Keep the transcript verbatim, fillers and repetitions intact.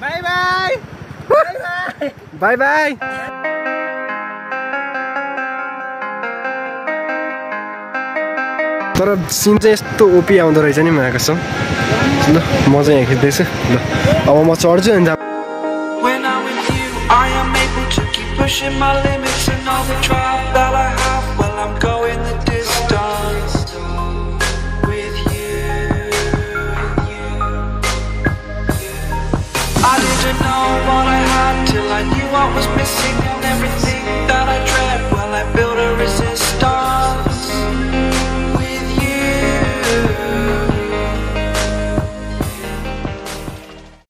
By by by by तर सिन चाहिँ यस्तो ओपी आउँदो रहेछ नि मलाई कसम ल म चाहिँ यहाँ खिच्दैछु ल अब म चढ्छु अनि I am able to keep pushing my limits and all the drive that I have. Well, I'm going